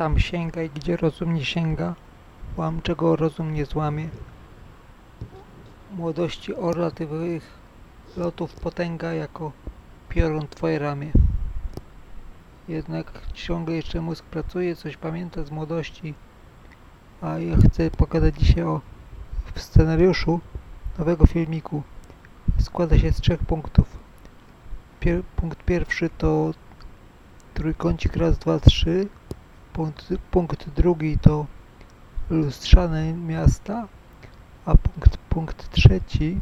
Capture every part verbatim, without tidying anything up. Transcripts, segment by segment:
Tam sięgaj, gdzie rozum nie sięga, łam czego rozum nie złamie. Młodości orlatywych lotów potęga jako piorun twoje ramię. Jednak ciągle jeszcze mózg pracuje, coś pamięta z młodości, a ja chcę pogadać dzisiaj o scenariuszu nowego filmiku. Składa się z trzech punktów. Pier punkt pierwszy to trójkącik raz, dwa, trzy. Punkt, punkt drugi to lustrzane miasta, a punkt, punkt trzeci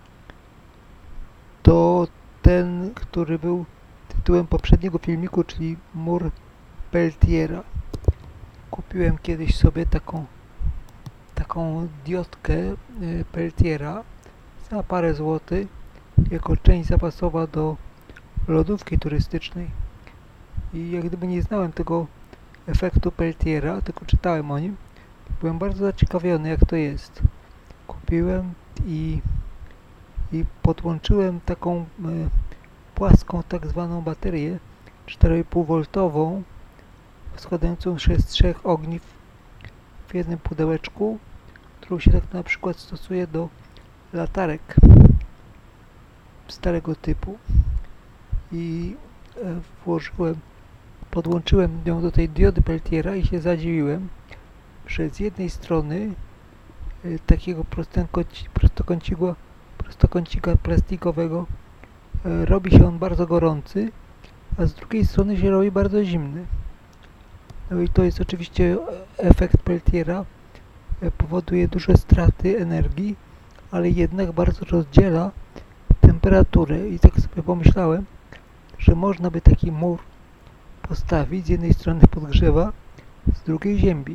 to ten, który był tytułem poprzedniego filmiku, czyli mur Peltiera. Kupiłem kiedyś sobie taką taką diodkę Peltiera za parę złotych jako część zapasowa do lodówki turystycznej. I jak gdyby nie znałem tego efektu Peltiera, tylko czytałem o nim, byłem bardzo zaciekawiony, jak to jest. Kupiłem i, i podłączyłem taką e, płaską tak zwaną baterię cztery i pół woltową składającą się z trzech ogniw w jednym pudełeczku, którą się tak na przykład stosuje do latarek starego typu. I e, włożyłem, podłączyłem ją do tej diody Peltiera i się zadziwiłem, że z jednej strony e, takiego prostokąci, prostokącika, prostokącika plastikowego e, robi się on bardzo gorący, a z drugiej strony się robi bardzo zimny. No i to jest oczywiście efekt Peltiera, e, powoduje duże straty energii, ale jednak bardzo rozdziela temperaturę. I tak sobie pomyślałem, że można by taki mur postawić, z jednej strony podgrzewa, z drugiej ziębi.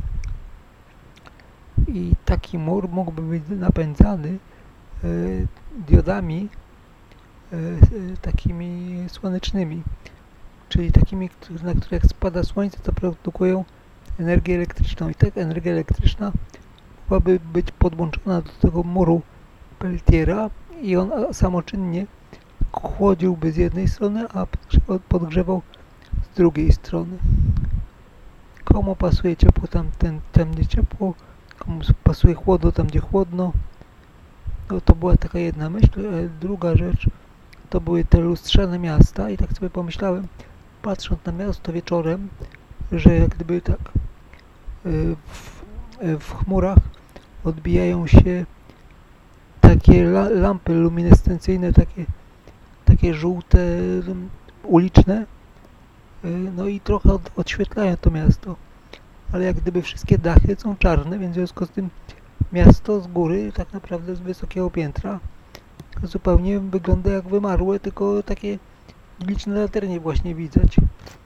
I taki mur mógłby być napędzany e, diodami e, e, takimi słonecznymi, czyli takimi, na które jak spada słońce, to produkują energię elektryczną. I tak energia elektryczna mogłaby być podłączona do tego muru Peltiera i on samoczynnie chłodziłby z jednej strony, a podgrzewał z drugiej strony. Komu pasuje ciepło, tam, ten, tam gdzie ciepło, komu pasuje chłodno, tam gdzie chłodno. No to była taka jedna myśl. Druga rzecz to były te lustrzane miasta i tak sobie pomyślałem, patrząc na miasto wieczorem, że jak gdyby tak w, w chmurach odbijają się takie la, lampy luminescencyjne, takie, takie żółte, uliczne, no i trochę od, odświetlają to miasto, ale jak gdyby wszystkie dachy są czarne, więc w związku z tym miasto z góry, tak naprawdę z wysokiego piętra, zupełnie wygląda jak wymarłe, tylko takie liczne latarnie właśnie widać.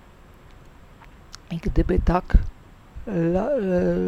I gdyby tak la, la,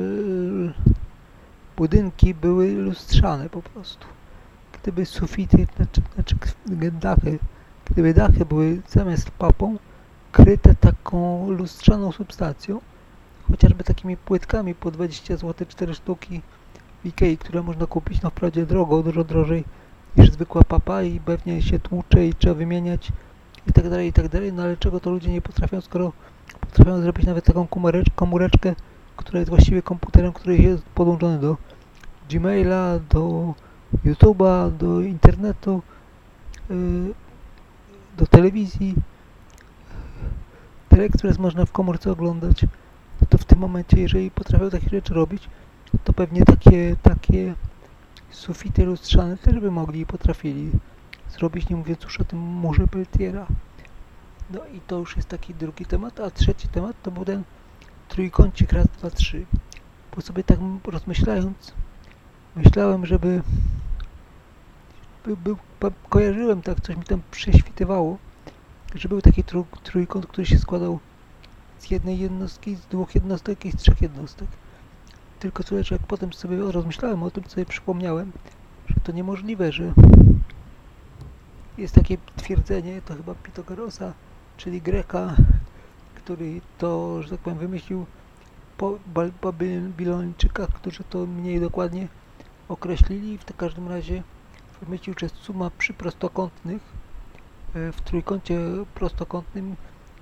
budynki były lustrzane po prostu. Gdyby sufity, znaczy, znaczy dachy, gdyby dachy były zamiast papą kryte taką lustrzaną substancją, chociażby takimi płytkami po dwadzieścia złotych, cztery sztuki w Ikei, które można kupić, no wprawdzie drogo, dużo drożej niż zwykła papa i pewnie się tłucze i trzeba wymieniać i tak dalej, i tak dalej, no ale czego to ludzie nie potrafią, skoro potrafią zrobić nawet taką komóreczkę, która jest właściwie komputerem, który jest podłączony do Gmaila, do YouTube'a, do internetu, yy, do telewizji. Teleexpress można w komórce oglądać. To w tym momencie, jeżeli potrafią takie rzeczy robić, to pewnie takie, takie sufity lustrzane też by mogli i potrafili zrobić, nie mówiąc już o tym murze Peltiera. No i to już jest taki drugi temat, a trzeci temat to był ten trójkącik raz, dwa, trzy. Bo sobie tak rozmyślając, myślałem, żeby by, by, by, kojarzyłem tak, coś mi tam prześwitywało, że był taki trój, trójkąt, który się składał z jednej jednostki, z dwóch jednostek i z trzech jednostek. Tylko tyle, że jak potem sobie rozmyślałem o tym, co sobie przypomniałem, że to niemożliwe, że jest takie twierdzenie, to chyba Pitagorosa, czyli Greka, który to, że tak powiem, wymyślił po Babilończykach, którzy to mniej dokładnie określili. W każdym razie wymyślił, że suma przy prostokątnych w trójkącie prostokątnym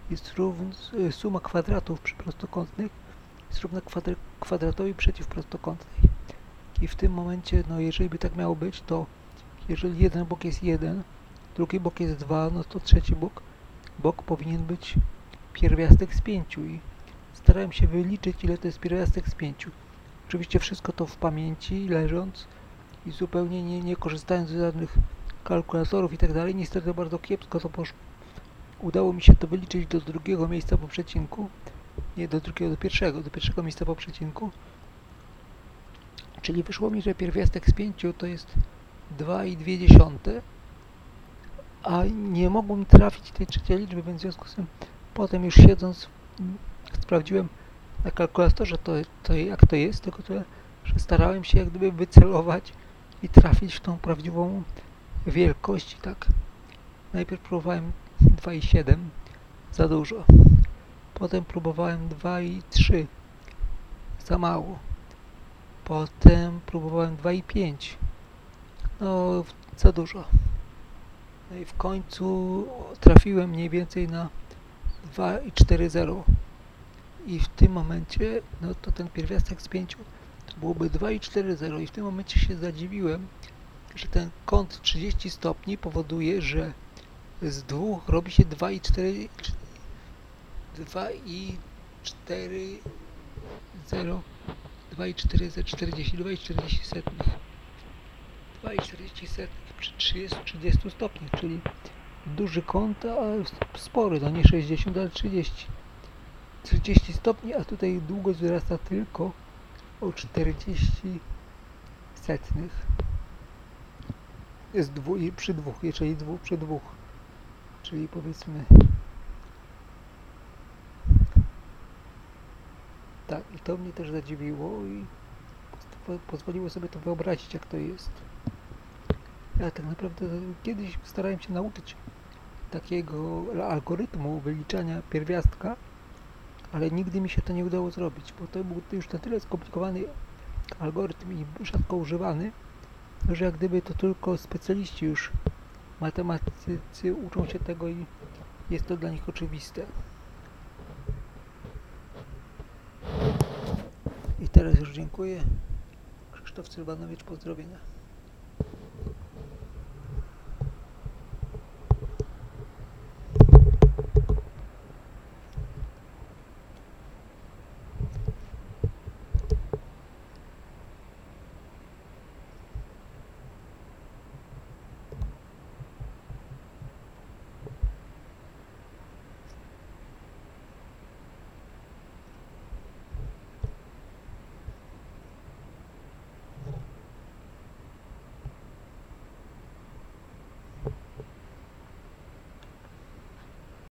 jest równa, suma kwadratów przy prostokątnych jest równa kwadr kwadratowi przeciwprostokątnej. I w tym momencie, no jeżeli by tak miało być, to jeżeli jeden bok jest jeden, drugi bok jest dwa, no to trzeci bok, bok powinien być pierwiastek z pięciu i starałem się wyliczyć, ile to jest pierwiastek z pięciu. Oczywiście wszystko to w pamięci, leżąc i zupełnie nie, nie korzystając z żadnych kalkulatorów i tak dalej. Niestety bardzo kiepsko to poszło. Udało mi się to wyliczyć do drugiego miejsca po przecinku. Nie do drugiego, do pierwszego, do pierwszego miejsca po przecinku. Czyli wyszło mi, że pierwiastek z pięciu to jest dwa i dwie dziesiąte, a nie mogłem trafić tej trzeciej liczby, więc w związku z tym potem już siedząc sprawdziłem na kalkulatorze to, to jak to jest, tylko tyle, że starałem się jak gdyby wycelować i trafić w tą prawdziwą wielkość. Tak, najpierw próbowałem dwa i siedem, za dużo. Potem próbowałem dwa i trzy, za mało. Potem próbowałem dwa i pięć, no za dużo. No i w końcu trafiłem mniej więcej na dwa i cztery zero. I w tym momencie, no to ten pierwiastek z pięciu to byłoby dwa i cztery zero. I w tym momencie się zadziwiłem, że ten kąt trzydzieści stopni powoduje, że z dwóch robi się dwa i cztery, dwa i cztery zero, dwa i cztery zero, czterdzieści, dwa i czterdzieści setnych. dwa i czterdzieści setnych przy trzydziestu stopniach, czyli duży kąt, a spory, no nie sześćdziesiąt, ale trzydzieści. trzydzieści stopni, a tutaj długość wzrasta tylko o czterdzieści setnych. Jest dwu, przy dwóch, czyli dwóch przy dwóch. Czyli powiedzmy tak, i to mnie też zadziwiło i pozwoliło sobie to wyobrazić, jak to jest. Ja tak naprawdę kiedyś starałem się nauczyć takiego algorytmu wyliczania pierwiastka, ale nigdy mi się to nie udało zrobić, bo to był już na tyle skomplikowany algorytm i rzadko używany, że jak gdyby to tylko specjaliści już matematycy uczą się tego i jest to dla nich oczywiste. I teraz już dziękuję. Krzysztof Sylwanowicz, pozdrowienia.